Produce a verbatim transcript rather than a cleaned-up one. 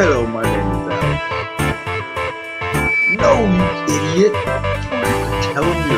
Hello, my name is Alex. No, you idiot! You don't have to tell me